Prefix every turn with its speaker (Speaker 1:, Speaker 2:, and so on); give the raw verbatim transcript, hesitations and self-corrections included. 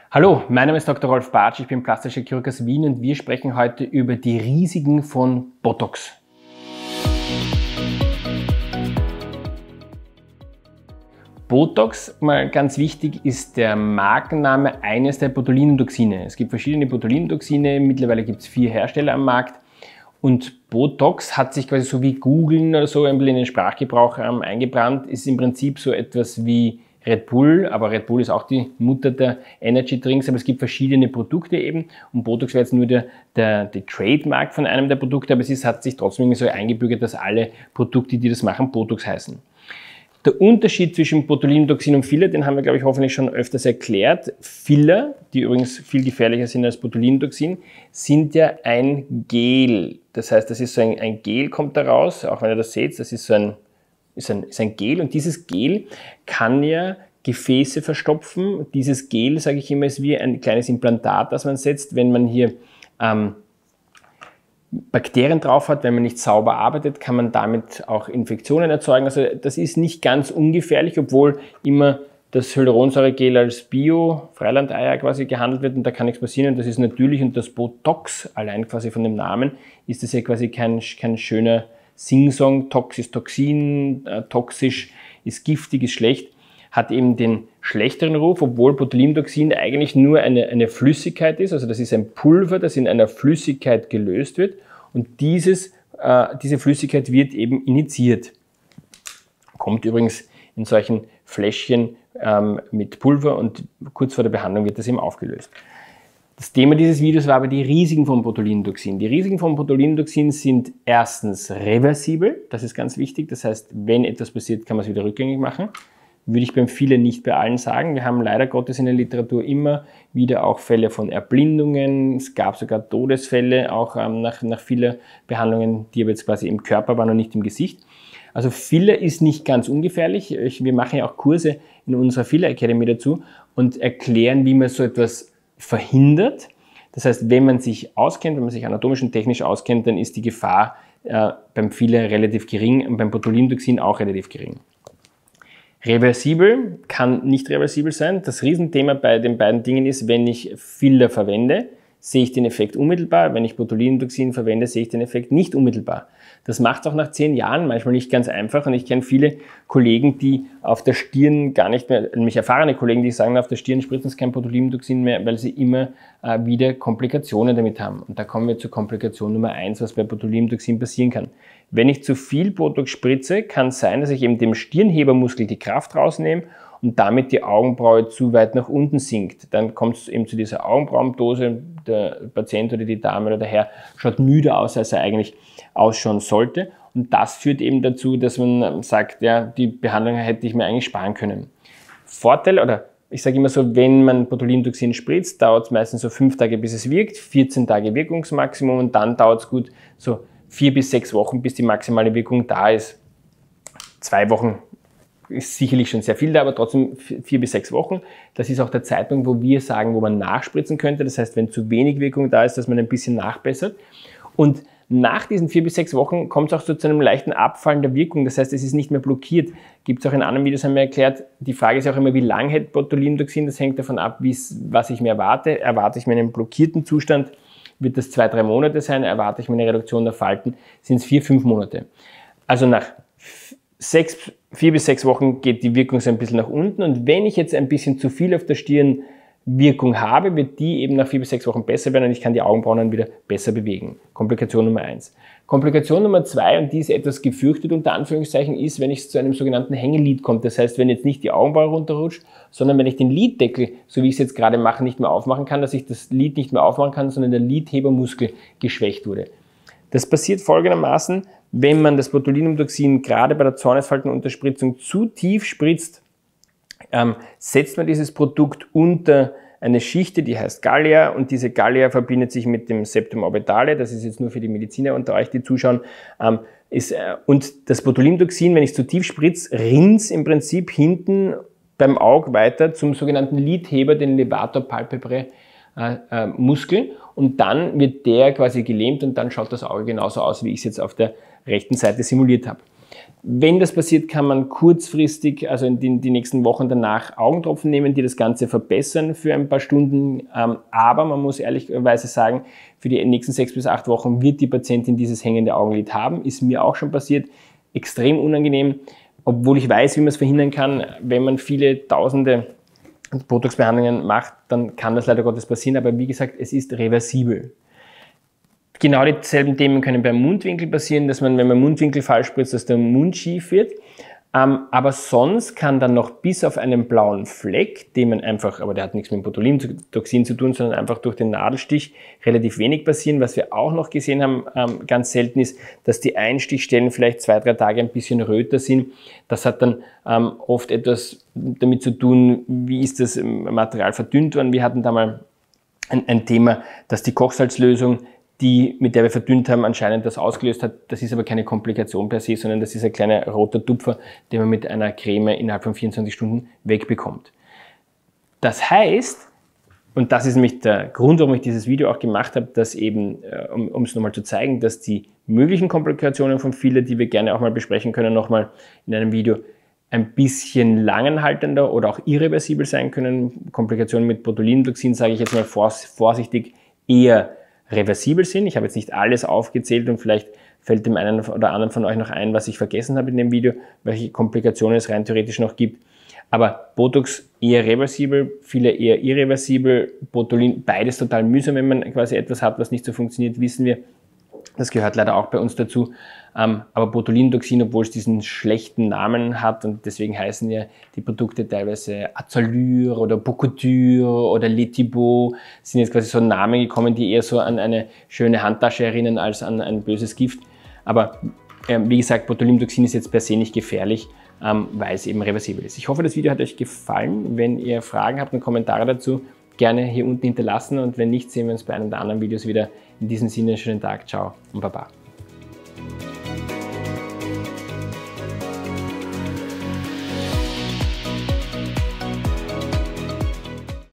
Speaker 1: Hallo, mein Name ist Doktor Rolf Bartsch, ich bin plastischer Chirurg aus Wien und wir sprechen heute über die Risiken von Botox. Botox, mal ganz wichtig, ist der Markenname eines der Botulinumtoxine. Es gibt verschiedene Botulinumtoxine, mittlerweile gibt es vier Hersteller am Markt. Und Botox hat sich quasi so wie Googlen oder so ein bisschen in den Sprachgebrauch ähm, eingebrannt, ist im Prinzip so etwas wie Red Bull, aber Red Bull ist auch die Mutter der Energy Drinks, aber es gibt verschiedene Produkte eben und Botox wäre jetzt nur der, der, der Trademark von einem der Produkte, aber es ist, hat sich trotzdem irgendwie so eingebürgert, dass alle Produkte, die das machen, Botox heißen. Der Unterschied zwischen Botulinumtoxin und Filler, den haben wir, glaube ich, hoffentlich schon öfters erklärt. Filler, die übrigens viel gefährlicher sind als Botulinumtoxin, sind ja ein Gel. Das heißt, das ist so ein, ein Gel kommt da raus, auch wenn ihr das seht, das ist so ein Ist ein, ist ein Gel und dieses Gel kann ja Gefäße verstopfen. Dieses Gel, sage ich immer, ist wie ein kleines Implantat, das man setzt, wenn man hier ähm, Bakterien drauf hat, wenn man nicht sauber arbeitet, kann man damit auch Infektionen erzeugen. Also das ist nicht ganz ungefährlich, obwohl immer das Hyaluronsäuregel als Bio-Freilandeier quasi gehandelt wird und da kann nichts passieren und das ist natürlich und das Botox, allein quasi von dem Namen, ist das ja quasi kein, kein schöner Sing-Song, Tox ist Toxin, äh, toxisch ist giftig, ist schlecht, hat eben den schlechteren Ruf, obwohl Botulinumtoxin eigentlich nur eine, eine Flüssigkeit ist, also das ist ein Pulver, das in einer Flüssigkeit gelöst wird und dieses, äh, diese Flüssigkeit wird eben injiziert. Kommt übrigens in solchen Fläschchen ähm, mit Pulver und kurz vor der Behandlung wird das eben aufgelöst. Das Thema dieses Videos war aber die Risiken von Botulinumtoxin. Die Risiken von Botulinumtoxin sind erstens reversibel, das ist ganz wichtig, das heißt, wenn etwas passiert, kann man es wieder rückgängig machen. Würde ich beim vielen nicht bei allen sagen. Wir haben leider Gottes in der Literatur immer wieder auch Fälle von Erblindungen, es gab sogar Todesfälle, auch ähm, nach, nach vielen Behandlungen, die aber jetzt quasi im Körper waren und nicht im Gesicht. Also Filler ist nicht ganz ungefährlich. Ich, wir machen ja auch Kurse in unserer Filler Academy dazu und erklären, wie man so etwas verhindert. Das heißt, wenn man sich auskennt, wenn man sich anatomisch und technisch auskennt, dann ist die Gefahr äh, beim Filler relativ gering und beim Botulinumtoxin auch relativ gering. Reversibel kann nicht reversibel sein. Das Riesenthema bei den beiden Dingen ist, wenn ich Filler verwende, sehe ich den Effekt unmittelbar. Wenn ich Botulinumtoxin verwende, sehe ich den Effekt nicht unmittelbar. Das macht es auch nach zehn Jahren manchmal nicht ganz einfach und ich kenne viele Kollegen, die auf der Stirn gar nicht mehr, nämlich erfahrene Kollegen, die sagen, auf der Stirn spritzen sie kein Botulinumtoxin mehr, weil sie immer äh, wieder Komplikationen damit haben. Und da kommen wir zur Komplikation Nummer eins, was bei Botulinumtoxin passieren kann. Wenn ich zu viel Botox spritze, kann es sein, dass ich eben dem Stirnhebermuskel die Kraft rausnehme und damit die Augenbraue zu weit nach unten sinkt. Dann kommt es eben zu dieser Augenbrauendose. Der Patient oder die Dame oder der Herr schaut müder aus, als er eigentlich ausschauen sollte. Und das führt eben dazu, dass man sagt, ja, die Behandlung hätte ich mir eigentlich sparen können. Vorteil, oder ich sage immer so, wenn man Botulinumtoxin spritzt, dauert es meistens so fünf Tage, bis es wirkt, vierzehn Tage Wirkungsmaximum und dann dauert es gut so vier bis sechs Wochen, bis die maximale Wirkung da ist. Zwei Wochen ist sicherlich schon sehr viel da, aber trotzdem vier bis sechs Wochen. Das ist auch der Zeitpunkt, wo wir sagen, wo man nachspritzen könnte. Das heißt, wenn zu wenig Wirkung da ist, dass man ein bisschen nachbessert. Und nach diesen vier bis sechs Wochen kommt es auch so zu einem leichten Abfallen der Wirkung. Das heißt, es ist nicht mehr blockiert. Gibt es auch in anderen Videos, haben wir erklärt. Die Frage ist auch immer, wie lange hält Botulinumtoxin? Das hängt davon ab, was ich mir erwarte. Erwarte ich mir einen blockierten Zustand? Wird das zwei, drei Monate sein? Erwarte ich mir eine Reduktion der Falten? Sind es vier, fünf Monate? Also nach Sechs, vier bis sechs Wochen geht die Wirkung so ein bisschen nach unten und wenn ich jetzt ein bisschen zu viel auf der Stirn Wirkung habe, wird die eben nach vier bis sechs Wochen besser werden und ich kann die Augenbrauen dann wieder besser bewegen. Komplikation Nummer eins. Komplikation Nummer zwei, und die ist etwas gefürchtet unter Anführungszeichen, ist, wenn es zu einem sogenannten Hängelid kommt. Das heißt, wenn jetzt nicht die Augenbraue runterrutscht, sondern wenn ich den Liddeckel, so wie ich es jetzt gerade mache, nicht mehr aufmachen kann, dass ich das Lid nicht mehr aufmachen kann, sondern der Lidhebermuskel geschwächt wurde. Das passiert folgendermaßen, wenn man das Botulinumtoxin gerade bei der Zornesfaltenunterspritzung zu tief spritzt, ähm, setzt man dieses Produkt unter eine Schicht, die heißt Gallia und diese Gallia verbindet sich mit dem Septum orbitale, das ist jetzt nur für die Mediziner unter euch, die zuschauen, ähm, ist, äh, und das Botulinumtoxin, wenn ich zu tief spritze, rinnt im Prinzip hinten beim Auge weiter zum sogenannten Lidheber, den Levator palpebrae äh, äh, Muskel und dann wird der quasi gelähmt und dann schaut das Auge genauso aus, wie ich es jetzt auf der rechten Seite simuliert habe. Wenn das passiert, kann man kurzfristig, also in die, die nächsten Wochen danach, Augentropfen nehmen, die das Ganze verbessern für ein paar Stunden. Ähm, aber man muss ehrlicherweise sagen, für die nächsten sechs bis acht Wochen wird die Patientin dieses hängende Augenlid haben. Ist mir auch schon passiert. Extrem unangenehm, obwohl ich weiß, wie man es verhindern kann. Wenn man viele tausende Botox-Behandlungen macht, dann kann das leider Gottes passieren. Aber wie gesagt, es ist reversibel. Genau dieselben Themen können beim Mundwinkel passieren, dass man, wenn man Mundwinkel falsch spritzt, dass der Mund schief wird. Ähm, aber sonst kann dann noch bis auf einen blauen Fleck, den man einfach, aber der hat nichts mit dem Botulinumtoxin zu tun, sondern einfach durch den Nadelstich relativ wenig passieren. Was wir auch noch gesehen haben, ähm, ganz selten ist, dass die Einstichstellen vielleicht zwei, drei Tage ein bisschen röter sind. Das hat dann ähm, oft etwas damit zu tun, wie ist das Material verdünnt worden. Wir hatten da mal ein, ein Thema, dass die Kochsalzlösung, die, mit der wir verdünnt haben, anscheinend das ausgelöst hat. Das ist aber keine Komplikation per se, sondern das ist ein kleiner roter Tupfer, den man mit einer Creme innerhalb von vierundzwanzig Stunden wegbekommt. Das heißt, und das ist nämlich der Grund, warum ich dieses Video auch gemacht habe, dass eben, um, um es nochmal zu zeigen, dass die möglichen Komplikationen von Filler, die wir gerne auch mal besprechen können, nochmal in einem Video, ein bisschen langanhaltender oder auch irreversibel sein können. Komplikationen mit Botulinumtoxin, sage ich jetzt mal vorsichtig, eher reversibel sind. Ich habe jetzt nicht alles aufgezählt und vielleicht fällt dem einen oder anderen von euch noch ein, was ich vergessen habe in dem Video, welche Komplikationen es rein theoretisch noch gibt. Aber Botox eher reversibel, viele eher irreversibel, Botulin, beides total mühsam, wenn man quasi etwas hat, was nicht so funktioniert, wissen wir. Das gehört leider auch bei uns dazu. Aber Botulinumtoxin, obwohl es diesen schlechten Namen hat und deswegen heißen ja die Produkte teilweise Azalure oder Bocotur oder Letibo, sind jetzt quasi so Namen gekommen, die eher so an eine schöne Handtasche erinnern als an ein böses Gift. Aber äh, wie gesagt, Botulinumtoxin ist jetzt per se nicht gefährlich, ähm, weil es eben reversibel ist. Ich hoffe, das Video hat euch gefallen. Wenn ihr Fragen habt und Kommentare dazu, gerne hier unten hinterlassen und wenn nicht, sehen wir uns bei einem der anderen Videos wieder. In diesem Sinne, schönen Tag, ciao und baba.